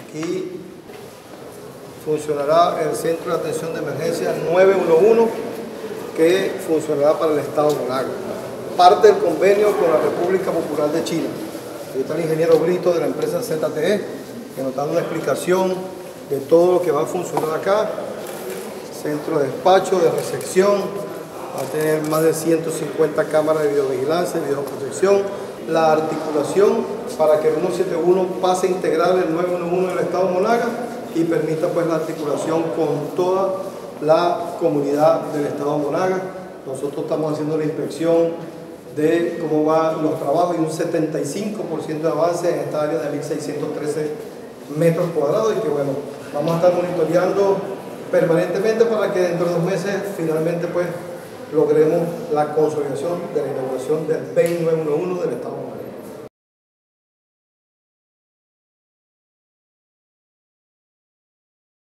Aquí funcionará el Centro de Atención de Emergencia 911, que funcionará para el Estado de Monagas. Parte del convenio con la República Popular de China. Aquí está el ingeniero Brito de la empresa ZTE, que nos da una explicación de todo lo que va a funcionar acá. Centro de despacho, de recepción, va a tener más de 150 cámaras de videovigilancia, videoprotección, la articulación para que el 171 pase a integrar el 911 del Estado de Monagas y permita pues la articulación con toda la comunidad del Estado de Monagas. Nosotros estamos haciendo la inspección de cómo van los trabajos y un 75% de avance en esta área de 1.613 metros cuadrados y que bueno, vamos a estar monitoreando permanentemente para que dentro de 2 meses finalmente pues logremos la consolidación de la inauguración del BEI 911 del Estado de Monagas.